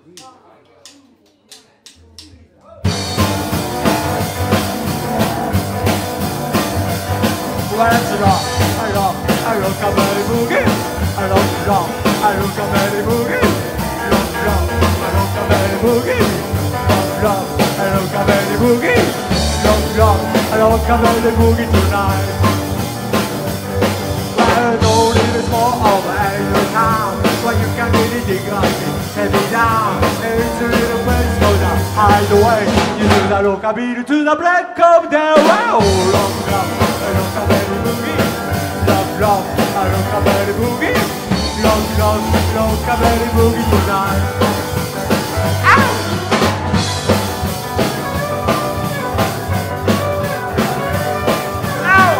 Let's rock, I rockabilly boogie. I rock, I rockabilly boogie. Rock, I rockabilly boogie. Rock, I rockabilly boogie. Rock, I rockabilly boogie tonight. Well, no need is more of any time. When you can really dig like it, take me down. It's a little place, so down. Hide away, you do the rockabilly to the break of the world. Rock, I rockabilly boogie. Rock, I rockabilly boogie. Rock, rockabilly boogie tonight. Ow! Ow!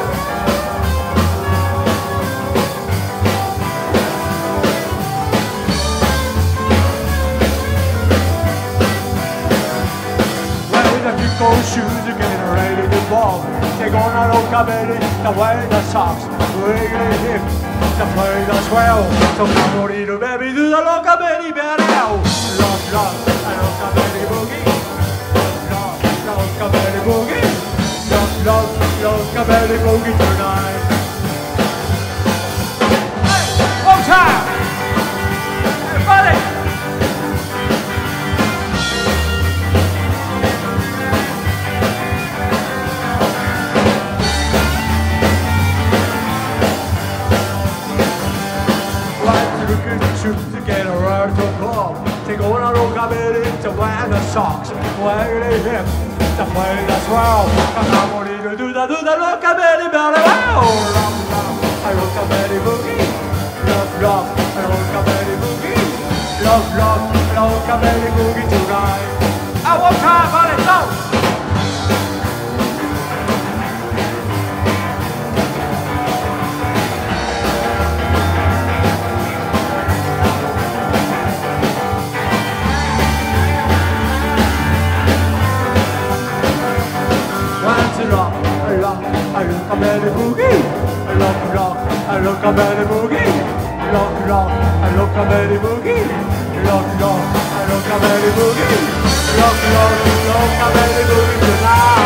Well, the kick-off shoes are getting ready to ball. Take on a rockabilly, the way the socks. Wiggly hip, the play as well. So come on, little baby, do the rockabilly better now. Rock, I rockabilly boogie. Rock, rockabilly boogie. Rock, rockabilly boogie tonight. Hey, one time. Everybody. To get around the club, take on a rockabilly to wear the socks, wear the hip, to play the swirl. Come on, to do the rockabilly belly. Rock, I rockabilly boogie. Rock, I rockabilly boogie. Rock, rockabilly boogie tonight. One time, on it, go. I rockabilly boogie. Rock, I rockabilly boogie. Rock, I rockabilly boogie. Rock, I rockabilly boogie. Rock, rockabilly boogie tonight.